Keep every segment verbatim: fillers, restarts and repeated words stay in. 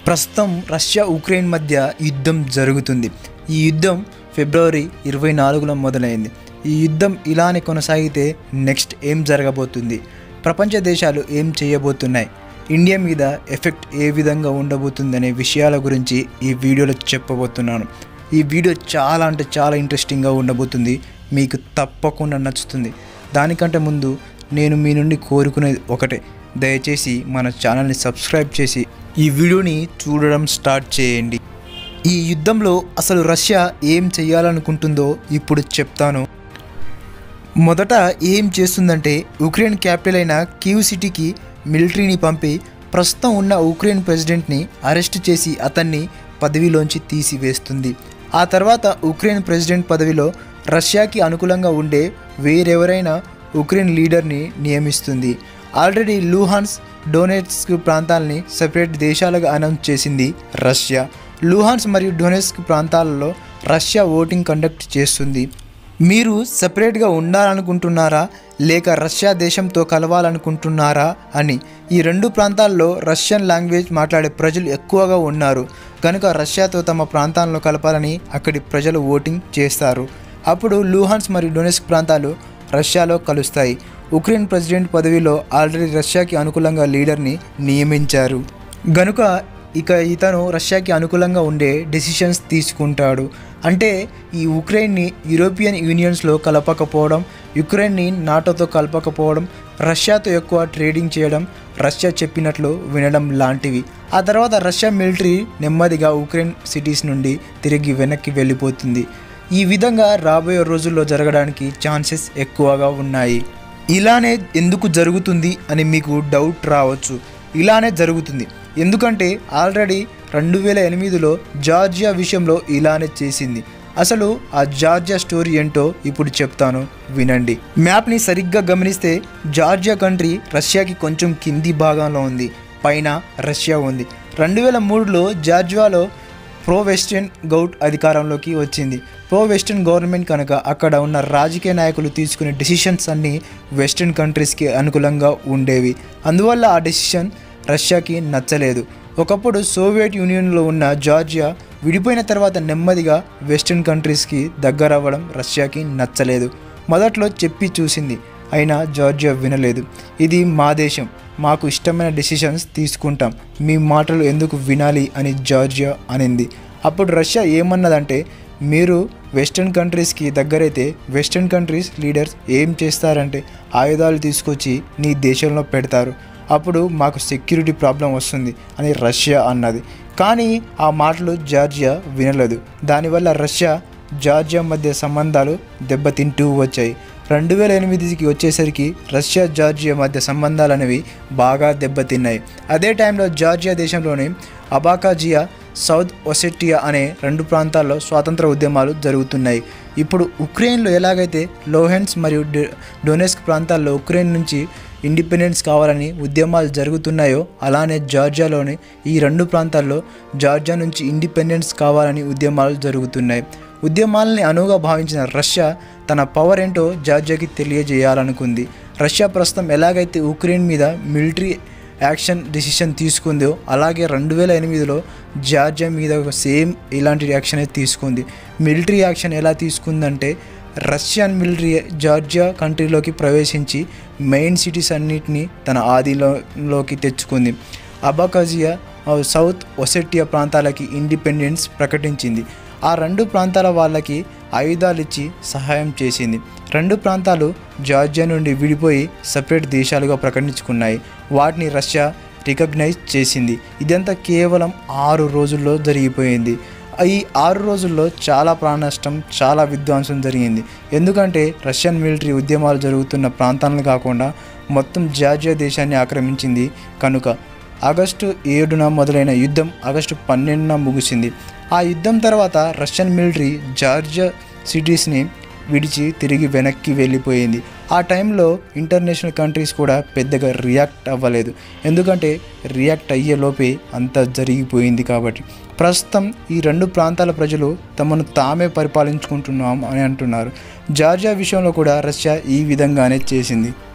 ప్రస్తుతం Russia Ukraine మధ్య యుద్ధం జరుగుతుంది. ఈ యుద్ధం ఫిబ్రవరి ఇరవై నాలుగులో మొదలైంది. ఈ యుద్ధం ఇలానే కొనసాగితే నెక్స్ట్ ఏం జరగబోతుంది, ప్రపంచ దేశాలు ఏం చేయబోతున్నాయి, ఇండియా మీద ఎఫెక్ట్ ఏ విధంగా ఉండబోతుందనే విషయాల గురించి ఈ వీడియోలో చెప్పబోతున్నాను. ఈ వీడియో చాలా అంటే చాలా ఇంట్రెస్టింగ్గా ఉండబోతుంది, మీకు తప్పకుండా నచ్చుతుంది. దానికంటే ముందు నేను మీ నుండి కోరుకునేది ఒకటే, దయచేసి మన ఛానల్ని సబ్స్క్రైబ్ చేసి ఈ వీడియోని చూడడం స్టార్ట్ చేయండి. ఈ యుద్ధంలో అసలు రష్యా ఏం చేయాలనుకుంటుందో ఇప్పుడు చెప్తాను. మొదట ఏం చేస్తుందంటే ఉక్రెయిన్ క్యాపిటల్ అయిన కీవ్ సిటీకి మిలిటరీని పంపి ప్రస్తుతం ఉన్న ఉక్రెయిన్ ప్రెసిడెంట్ని అరెస్ట్ చేసి అతన్ని పదవిలోంచి తీసివేస్తుంది. ఆ తర్వాత ఉక్రెయిన్ ప్రెసిడెంట్ పదవిలో రష్యాకి అనుకూలంగా ఉండే వేరెవరైనా ఉక్రెయిన్ లీడర్ని నియమిస్తుంది. ఆల్రెడీ లూహాన్స్, డొనెట్స్క్ ప్రాంతాలని సెపరేట్ దేశాలుగా అనౌన్స్ చేసింది రష్యా. లూహాన్స్ మరియు డొనెట్స్క్ ప్రాంతాలలో రష్యా ఓటింగ్ కండక్ట్ చేస్తుంది. మీరు సెపరేట్గా ఉండాలనుకుంటున్నారా లేక రష్యా దేశంతో కలవాలనుకుంటున్నారా అని. ఈ రెండు ప్రాంతాల్లో రష్యన్ లాంగ్వేజ్ మాట్లాడే ప్రజలు ఎక్కువగా ఉన్నారు కనుక రష్యాతో తమ ప్రాంతాలను కలపాలని అక్కడి ప్రజలు ఓటింగ్ చేస్తారు. అప్పుడు లూహాన్స్ మరియు డొనెట్స్క్ ప్రాంతాలు రష్యాలో కలుస్తాయి. ఉక్రెయిన్ ప్రెసిడెంట్ పదవిలో ఆల్రెడీ రష్యాకి అనుకూలంగా లీడర్ని నియమించారు గనుక ఇక ఇతను రష్యాకి అనుకూలంగా ఉండే డెసిషన్స్ తీసుకుంటాడు. అంటే ఈ ఉక్రెయిన్ని యూరోపియన్ యూనియన్స్లో కలపకపోవడం, యుక్రెయిన్ని నాటోతో కలపకపోవడం, రష్యాతో ఎక్కువ ట్రేడింగ్ చేయడం, రష్యా చెప్పినట్లు వినడం లాంటివి. ఆ తర్వాత రష్యా మిలిటరీ నెమ్మదిగా ఉక్రెయిన్ సిటీస్ నుండి తిరిగి వెనక్కి వెళ్ళిపోతుంది. ఈ విధంగా రాబోయే రోజుల్లో జరగడానికి ఛాన్సెస్ ఎక్కువగా ఉన్నాయి. ఇలానే ఎందుకు జరుగుతుంది అని మీకు డౌట్ రావచ్చు. ఇలానే జరుగుతుంది ఎందుకంటే ఆల్రెడీ రెండు వేల ఎనిమిదిలో జార్జియా విషయంలో ఇలానే చేసింది. అసలు ఆ జార్జియా స్టోరీ ఏంటో ఇప్పుడు చెప్తాను, వినండి. మ్యాప్ని సరిగ్గా గమనిస్తే జార్జియా కంట్రీ రష్యాకి కొంచెం కింది భాగంలో ఉంది, పైన రష్యా ఉంది. రెండు వేల మూడులో జార్జియాలో ప్రో వెస్టర్న్ గౌట్ అధికారంలోకి వచ్చింది. ప్రో వెస్టర్న్ గవర్నమెంట్ కనుక అక్కడ ఉన్న రాజకీయ నాయకులు తీసుకునే డెసిషన్స్ అన్నీ వెస్టర్న్ కంట్రీస్కి అనుకూలంగా ఉండేవి. అందువల్ల ఆ డెసిషన్ రష్యాకి నచ్చలేదు. ఒకప్పుడు సోవియట్ యూనియన్లో ఉన్న జార్జియా విడిపోయిన తర్వాత నెమ్మదిగా వెస్టర్న్ కంట్రీస్కి దగ్గర అవ్వడం రష్యాకి నచ్చలేదు. మొదట్లో చెప్పి చూసింది, అయినా జార్జియా వినలేదు. ఇది మా దేశం, మాకు ఇష్టమైన డెసిషన్స్ తీసుకుంటాం, మీ మాటలు ఎందుకు వినాలి అని జార్జియా అనింది. అప్పుడు రష్యా ఏమన్నదంటే, మీరు వెస్టర్న్ కంట్రీస్కి దగ్గరైతే వెస్టర్న్ కంట్రీస్ లీడర్స్ ఏం చేస్తారంటే ఆయుధాలు తీసుకొచ్చి నీ దేశంలో పెడతారు, అప్పుడు మాకు సెక్యూరిటీ ప్రాబ్లం వస్తుంది అని రష్యా అన్నది. కానీ ఆ మాటలు జార్జియా వినలేదు. దానివల్ల రష్యా జార్జియా మధ్య సంబంధాలు దెబ్బతింటూ వచ్చాయి. రెండు వేల ఎనిమిదికి వచ్చేసరికి రష్యా జార్జియా మధ్య సంబంధాలు అనేవి బాగా దెబ్బతిన్నాయి. అదే టైంలో జార్జియా దేశంలోని అబాకాజియా, సౌత్ ఒసెటియా అనే రెండు ప్రాంతాల్లో స్వాతంత్ర ఉద్యమాలు జరుగుతున్నాయి. ఇప్పుడు ఉక్రెయిన్లో ఎలాగైతే లోహెన్స్ మరియు డొనెట్స్క్ ప్రాంతాల్లో ఉక్రెయిన్ నుంచి ఇండిపెండెన్స్ కావాలని ఉద్యమాలు జరుగుతున్నాయో అలానే జార్జియాలోని ఈ రెండు ప్రాంతాల్లో జార్జియా నుంచి ఇండిపెండెన్స్ కావాలని ఉద్యమాలు జరుగుతున్నాయి. ఉద్యమాలని అనువుగా భావించిన రష్యా తన పవర్ ఏంటో జార్జియాకి తెలియజేయాలనుకుంది. రష్యా ప్రస్తుతం ఎలాగైతే ఉక్రెయిన్ మీద మిలిటరీ యాక్షన్ డెసిషన్ తీసుకుందో అలాగే రెండు వేల ఎనిమిదిలో జార్జియా మీద సేమ్ ఇలాంటి యాక్షనే తీసుకుంది. మిలిటరీ యాక్షన్ ఎలా తీసుకుందంటే రష్యన్ మిలిటరీ జార్జియా కంట్రీలోకి ప్రవేశించి మెయిన్ సిటీస్ అన్నిటినీ తన ఆధీనంలోకి తెచ్చుకుంది. అబాకాజియా, సౌత్ ఒసెటియా ప్రాంతాలకి ఇండిపెండెన్స్ ప్రకటించింది. ఆ రెండు ప్రాంతాల వాళ్ళకి ఆయుధాలు ఇచ్చి సహాయం చేసింది. రెండు ప్రాంతాలు జార్జియా నుండి విడిపోయి సపరేట్ దేశాలుగా ప్రకటించుకున్నాయి. వాటిని రష్యా రికగ్నైజ్ చేసింది. ఇదంతా కేవలం ఆరు రోజుల్లో జరిగిపోయింది. ఈ ఆరు రోజుల్లో చాలా ప్రాణ నష్టం, చాలా విధ్వంసం జరిగింది. ఎందుకంటే రష్యన్ మిలిటరీ ఉద్యమాలు జరుగుతున్న ప్రాంతాలను కాకుండా మొత్తం జార్జియా దేశాన్ని ఆక్రమించింది కనుక. ఆగస్టు ఏడున మొదలైన యుద్ధం ఆగస్టు పన్నెండున ముగిసింది. ఆ యుద్ధం తర్వాత రష్యన్ మిలిటరీ జార్జియా సిటీస్ని విడిచి తిరిగి వెనక్కి వెళ్ళిపోయింది. ఆ టైంలో ఇంటర్నేషనల్ కంట్రీస్ కూడా పెద్దగా రియాక్ట్ అవ్వలేదు, ఎందుకంటే రియాక్ట్ అయ్యేలోపే అంతా జరిగిపోయింది కాబట్టి. ప్రస్తుతం ఈ రెండు ప్రాంతాల ప్రజలు తమను తామే పరిపాలించుకుంటున్నాం అని అంటున్నారు. జార్జియా విషయంలో కూడా రష్యా ఈ విధంగానే చేసింది.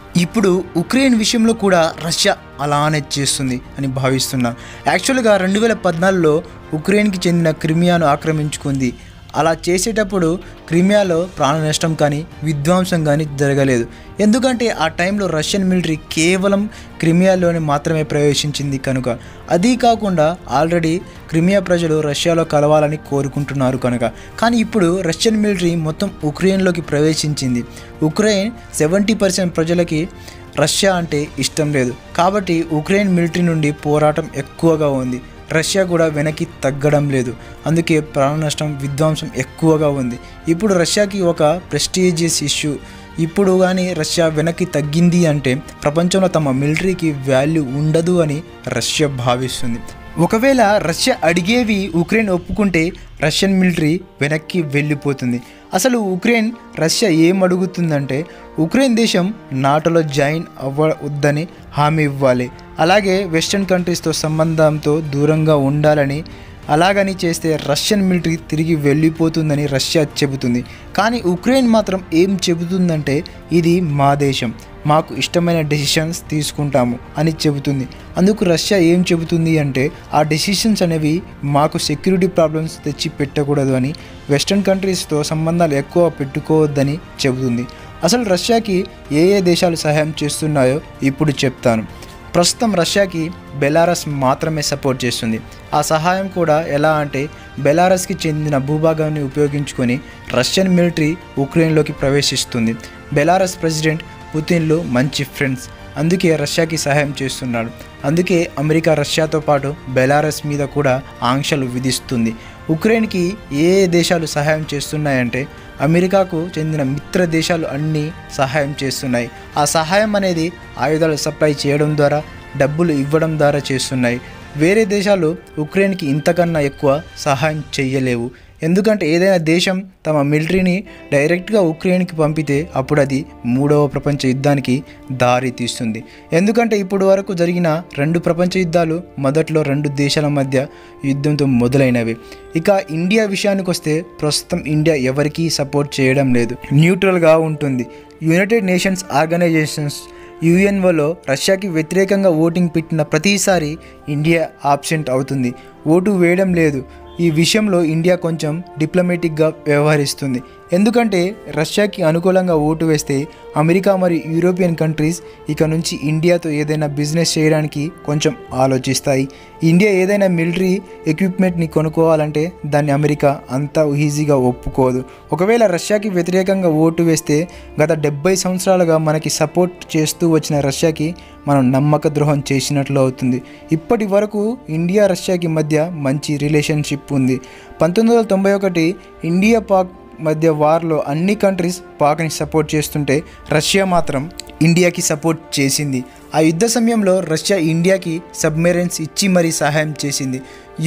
ఇప్పుడు ఉక్రెయిన్ విషయంలో కూడా రష్యా అలానే చేస్తుంది అని భావిస్తున్నాను. యాక్చువల్గా రెండు వేల పద్నాలుగులో ఉక్రెయిన్కి చెందిన క్రిమియాను ఆక్రమించుకుంది. అలా చేసేటప్పుడు క్రిమియాలో ప్రాణ నష్టం కానీ విధ్వంసం కానీ జరగలేదు. ఎందుకంటే ఆ టైంలో రష్యన్ మిలిటరీ కేవలం క్రిమియాలోనే మాత్రమే ప్రవేశించింది కనుక. అదీ కాకుండా ఆల్రెడీ క్రిమియా ప్రజలు రష్యాలో కలవాలని కోరుకుంటున్నారు కనుక. కానీ ఇప్పుడు రష్యన్ మిలిటరీ మొత్తం ఉక్రెయిన్లోకి ప్రవేశించింది. ఉక్రెయిన్ సెవెంటీ పర్సెంట్ ప్రజలకి రష్యా అంటే ఇష్టం లేదు. కాబట్టి ఉక్రెయిన్ మిలిటరీ నుండి పోరాటం ఎక్కువగా ఉంది. రష్యా కూడా వెనక్కి తగ్గడం లేదు. అందుకే ప్రాణ నష్టం విధ్వంసం ఎక్కువగా ఉంది. ఇప్పుడు రష్యాకి ఒక ప్రెస్టీజియస్ ఇష్యూ. ఇప్పుడు కానీ రష్యా వెనక్కి తగ్గింది అంటే ప్రపంచంలో తమ మిలిటరీకి వాల్యూ ఉండదు అని రష్యా భావిస్తుంది. ఒకవేళ రష్యా అడిగేవి ఉక్రెయిన్ ఒప్పుకుంటే రష్యన్ మిలిటరీ వెనక్కి వెళ్ళిపోతుంది. అసలు ఉక్రెయిన్ రష్యా ఏం అడుగుతుందంటే ఉక్రెయిన్ దేశం నాటోలో జాయిన్ అవ్వవద్దని హామీ ఇవ్వాలి. అలాగే వెస్టర్న్ కంట్రీస్తో సంబంధంతో దూరంగా ఉండాలని. అలాగని చేస్తే రష్యన్ మిలిటరీ తిరిగి వెళ్ళిపోతుందని రష్యా చెబుతుంది. కానీ ఉక్రెయిన్ మాత్రం ఏం చెబుతుందంటే ఇది మా దేశం, మాకు ఇష్టమైన డెసిషన్స్ తీసుకుంటాము అని చెబుతుంది. అందుకు రష్యా ఏం చెబుతుంది అంటే ఆ డెసిషన్స్ అనేవి మాకు సెక్యూరిటీ ప్రాబ్లమ్స్ తెచ్చి పెట్టకూడదు అని, వెస్టర్న్ కంట్రీస్తో సంబంధాలు ఎక్కువ పెట్టుకోవద్దని చెబుతుంది. అసలు రష్యాకి ఏ ఏ దేశాలు సహాయం చేస్తున్నాయో ఇప్పుడు చెప్తాను. ప్రస్తుతం రష్యాకి బెలారస్ మాత్రమే సపోర్ట్ చేస్తుంది. ఆ సహాయం కూడా ఎలా అంటే బెలారస్కి చెందిన భూభాగాన్ని ఉపయోగించుకొని రష్యన్ మిలిటరీ ఉక్రెయిన్లోకి ప్రవేశిస్తుంది. బెలారస్ ప్రెసిడెంట్ పుతిన్లు మంచి ఫ్రెండ్స్, అందుకే రష్యాకి సహాయం చేస్తున్నాడు. అందుకే అమెరికా రష్యాతో పాటు బెలారస్ మీద కూడా ఆంక్షలు విధిస్తుంది. ఉక్రెయిన్కి ఏ ఏ దేశాలు సహాయం చేస్తున్నాయంటే అమెరికాకు చెందిన మిత్ర దేశాలు అన్నీ సహాయం చేస్తున్నాయి. ఆ సహాయం అనేది ఆయుధాలు సప్లై చేయడం ద్వారా, డబ్బులు ఇవ్వడం ద్వారా చేస్తున్నాయి. వేరే దేశాలు ఉక్రెయిన్కి ఇంతకన్నా ఎక్కువ సహాయం చేయలేవు. ఎందుకంటే ఏదైనా దేశం తమ మిలిటరీని డైరెక్ట్గా ఉక్రెయిన్కి పంపితే అప్పుడు అది మూడవ ప్రపంచ యుద్ధానికి దారి తీస్తుంది. ఎందుకంటే ఇప్పుడు వరకు జరిగిన రెండు ప్రపంచ యుద్ధాలు మొదట్లో రెండు దేశాల మధ్య యుద్ధంతో మొదలైనవి. ఇక ఇండియా విషయానికి వస్తే ప్రస్తుతం ఇండియా ఎవరికీ సపోర్ట్ చేయడం లేదు, న్యూట్రల్గా ఉంటుంది. యునైటెడ్ నేషన్స్ ఆర్గనైజేషన్స్ యుఎన్ఓలో రష్యాకి వ్యతిరేకంగా ఓటింగ్ పెట్టిన ప్రతిసారి ఇండియా ఆబ్సెంట్ అవుతుంది, ఓటు వేయడం లేదు. ఈ విషయంలో ఇండియా కొంచెం డిప్లొమాటిక్గా వ్యవహరిస్తుంది. ఎందుకంటే రష్యాకి అనుకూలంగా ఓటు వేస్తే అమెరికా మరియు యూరోపియన్ కంట్రీస్ ఇక నుంచి ఇండియాతో ఏదైనా బిజినెస్ చేయడానికి కొంచెం ఆలోచిస్తాయి. ఇండియా ఏదైనా మిలిటరీ ఎక్విప్మెంట్ని కొనుక్కోవాలంటే దాన్ని అమెరికా అంత ఈజీగా ఒప్పుకోదు. ఒకవేళ రష్యాకి వ్యతిరేకంగా ఓటు వేస్తే గత డెబ్బై సంవత్సరాలుగా మనకి సపోర్ట్ చేస్తూ వచ్చిన రష్యాకి మనం నమ్మక ద్రోహం చేసినట్లు అవుతుంది. ఇప్పటి వరకు ఇండియా రష్యాకి మధ్య మంచి రిలేషన్షిప్ ఉంది. పంతొమ్మిది వందల తొంభై ఒకటి ఇండియా పాక్ మధ్య వార్లో అన్ని కంట్రీస్ పాక్ని సపోర్ట్ చేస్తుంటే రష్యా మాత్రం ఇండియాకి సపోర్ట్ చేసింది. ఆ యుద్ధ సమయంలో రష్యా ఇండియాకి సబ్మెరైన్స్ ఇచ్చి మరీ సహాయం చేసింది.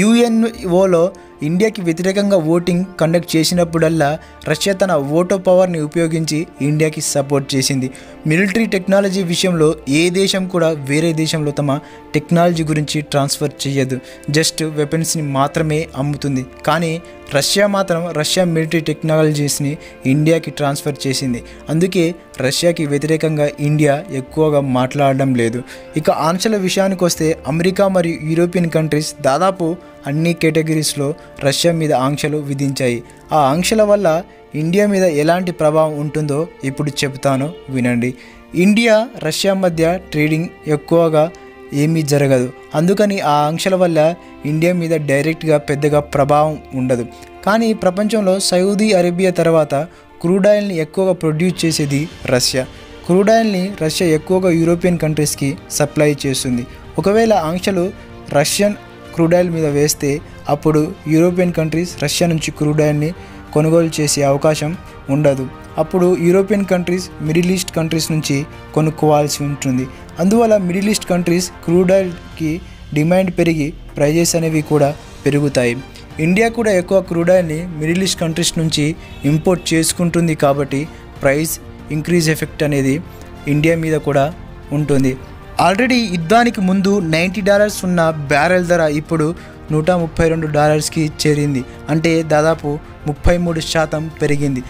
యుఎన్ఓలో ఇండియాకి వ్యతిరేకంగా ఓటింగ్ కండక్ట్ చేసినప్పుడల్లా రష్యా తన ఓటో పవర్ని ఉపయోగించి ఇండియాకి సపోర్ట్ చేసింది. మిలిటరీ టెక్నాలజీ విషయంలో ఏ దేశం కూడా వేరే దేశంలో తమ టెక్నాలజీ గురించి ట్రాన్స్ఫర్ చేయదు, జస్ట్ వెపన్స్ని మాత్రమే అమ్ముతుంది. కానీ రష్యా మాత్రం రష్యా మిలిటరీ టెక్నాలజీస్ని ఇండియాకి ట్రాన్స్ఫర్ చేసింది. అందుకే రష్యాకి వ్యతిరేకంగా ఇండియా ఎక్కువగా మాట్లాడడం లేదు. ఇక ఆంక్షల విషయానికి వస్తే అమెరికా మరియు యూరోపియన్ కంట్రీస్ దాదాపు అన్ని కేటగిరీస్లో రష్యా మీద ఆంక్షలు విధించాయి. ఆ ఆంక్షల వల్ల ఇండియా మీద ఎలాంటి ప్రభావం ఉంటుందో ఇప్పుడు చెబుతాను వినండి. ఇండియా రష్యా మధ్య ట్రేడింగ్ ఎక్కువగా ఏమీ జరగదు. అందుకని ఆ ఆంక్షల వల్ల ఇండియా మీద డైరెక్ట్గా పెద్దగా ప్రభావం ఉండదు. కానీ ప్రపంచంలో సౌదీ అరేబియా తర్వాత క్రూడ్ ఆయిల్ని ఎక్కువగా ప్రొడ్యూస్ చేసేది రష్యా. క్రూడ్ ఆయిల్ని రష్యా ఎక్కువగా యూరోపియన్ కంట్రీస్కి సప్లై చేస్తుంది. ఒకవేళ ఆంక్షలు రష్యన్ క్రూడ్ ఆయిల్ మీద వేస్తే అప్పుడు యూరోపియన్ కంట్రీస్ రష్యా నుంచి క్రూడ్ ఆయిల్ని కొనుగోలు చేసే అవకాశం ఉండదు. అప్పుడు European countries middle east countries నుంచి కొనుక్కోవాల్సి ఉంటుంది. అందువల్ల మిడిల్ ఈస్ట్ కంట్రీస్ క్రూడ్ ఆయిల్కి డిమాండ్ పెరిగి ప్రైజెస్ అనేవి కూడా పెరుగుతాయి. ఇండియా కూడా ఎక్కువ క్రూడ్ ఆయిల్ని మిడిల్ ఈస్ట్ కంట్రీస్ నుంచి ఇంపోర్ట్ చేసుకుంటుంది. కాబట్టి ప్రైస్ ఇంక్రీజ్ ఎఫెక్ట్ అనేది ఇండియా మీద కూడా ఉంటుంది. ఆల్రెడీ యుద్ధానికి ముందు నైంటీ డాలర్స్ ఉన్న బ్యారెల్ ధర ఇప్పుడు నూట ముప్పై రెండు డాలర్స్కి చేరింది. అంటే దాదాపు ముప్పై మూడు శాతం పెరిగింది.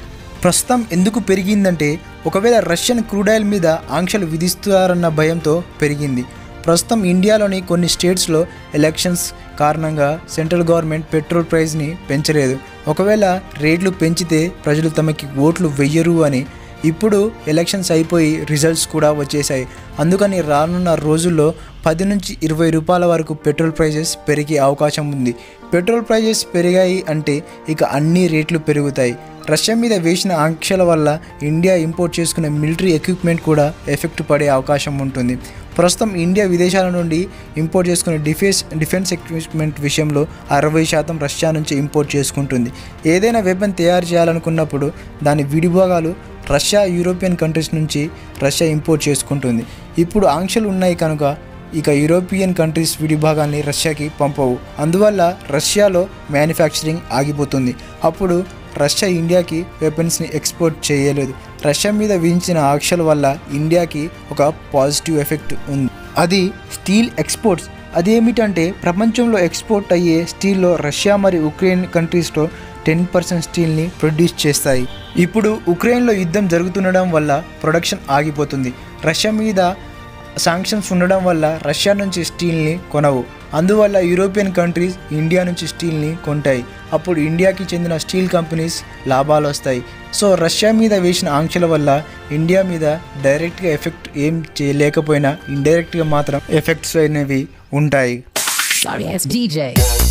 ప్రస్తుతం ఎందుకు పెరిగిందంటే ఒకవేళ రష్యన్ క్రూడ్ ఆయిల్ మీద ఆంక్షలు విధిస్తారన్న భయంతో పెరిగింది. ప్రస్తుతం ఇండియాలోని కొన్ని స్టేట్స్లో ఎలక్షన్స్ కారణంగా సెంట్రల్ గవర్నమెంట్ పెట్రోల్ ప్రైస్ని పెంచలేదు. ఒకవేళ రేట్లు పెంచితే ప్రజలు తమకి ఓట్లు వెయ్యరు అని ఇప్పుడు ఎలక్షన్స్ అయిపోయి రిజల్ట్స్ కూడా వచ్చేసాయి. అందుకని రానున్న రోజుల్లో పది నుంచి ఇరవై రూపాయల వరకు పెట్రోల్ ప్రైజెస్ పెరిగే అవకాశం ఉంది. పెట్రోల్ ప్రైజెస్ పెరిగాయి అంటే ఇక అన్ని రేట్లు పెరుగుతాయి. రష్యా మీద వేసిన ఆంక్షల వల్ల ఇండియా ఇంపోర్ట్ చేసుకునే మిలిటరీ ఎక్విప్మెంట్ కూడా ఎఫెక్ట్ పడే అవకాశం ఉంటుంది. ప్రస్తుతం ఇండియా విదేశాల నుండి ఇంపోర్ట్ చేసుకునే డిఫెన్స్ డిఫెన్స్ ఎక్విప్మెంట్ విషయంలో అరవై శాతం రష్యా నుంచి ఇంపోర్ట్ చేసుకుంటుంది. ఏదైనా వెపన్ తయారు చేయాలనుకున్నప్పుడు దాని విడిభాగాలు రష్యా యూరోపియన్ కంట్రీస్ నుంచి రష్యా ఇంపోర్ట్ చేసుకుంటుంది. ఇప్పుడు ఆంక్షలు ఉన్నాయి కనుక ఇక యూరోపియన్ కంట్రీస్ విడిభాగాన్ని రష్యాకి పంపవు. అందువల్ల రష్యాలో మ్యానుఫ్యాక్చరింగ్ ఆగిపోతుంది. అప్పుడు రష్యా ఇండియాకి వెపన్స్ని ఎక్స్పోర్ట్ చేయలేదు. రష్యా మీద విధించిన ఆంక్షల వల్ల ఇండియాకి ఒక పాజిటివ్ ఎఫెక్ట్ ఉంది. అది స్టీల్ ఎక్స్పోర్ట్స్. అదేమిటంటే ప్రపంచంలో ఎక్స్పోర్ట్ అయ్యే స్టీల్లో రష్యా మరియు ఉక్రెయిన్ కంట్రీస్లో టెన్ పర్సెంట్ స్టీల్ని ప్రొడ్యూస్ చేస్తాయి. ఇప్పుడు ఉక్రెయిన్లో యుద్ధం జరుగుతుండడం వల్ల ప్రొడక్షన్ ఆగిపోతుంది. రష్యా మీద శాంక్షన్స్ ఉండడం వల్ల రష్యా నుంచి స్టీల్ని కొనవు. అందువల్ల యూరోపియన్ కంట్రీస్ ఇండియా నుంచి స్టీల్ని కొంటాయి. అప్పుడు ఇండియాకి చెందిన స్టీల్ కంపెనీస్ లాభాలు వస్తాయి. సో రష్యా మీద వేసిన ఆంక్షల వల్ల ఇండియా మీద డైరెక్ట్గా ఎఫెక్ట్ ఏం చేయలేకపోయినా ఇండైరెక్ట్గా మాత్రం ఎఫెక్ట్స్ అనేవి ఉంటాయి. Sorry, it's D J.